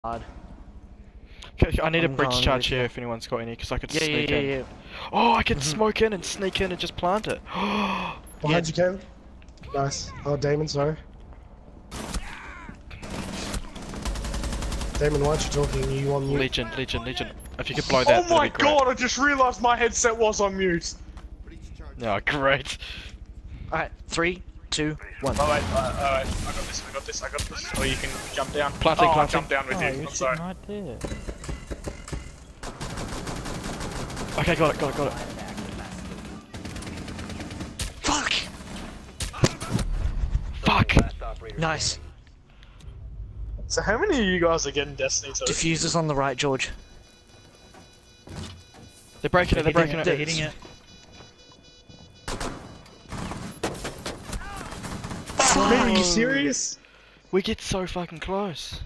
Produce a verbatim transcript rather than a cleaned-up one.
hard. Okay, I need a I'm bridge going charge with here you. if anyone's got any, because I could Yeah, sneak yeah, in. yeah, yeah. Oh, I could Mhm. smoke in and sneak in and just plant it. Behind you, Ken. Nice. Oh, Damon, sorry. Damon, why aren't you talking? You on mute? Legion, Legion, Legion. If you could blow that, Oh my that'd be great. god, I just realised my headset was on mute. Oh, great. Alright, three, two, one. Oh wait, uh, alright, I got this, I got this, I got this. Or you can jump down. Planting, oh, I'll planting. jump down with Oh, you, you're I'm sorry. sitting right there. Okay, got it, got it, got it. Fuck! Fuck! Nice. So how many of you guys are getting Destiny to? Diffusers on the right, George. They're breaking it, they're breaking it. They're hitting it. Are you serious? We get so fucking close.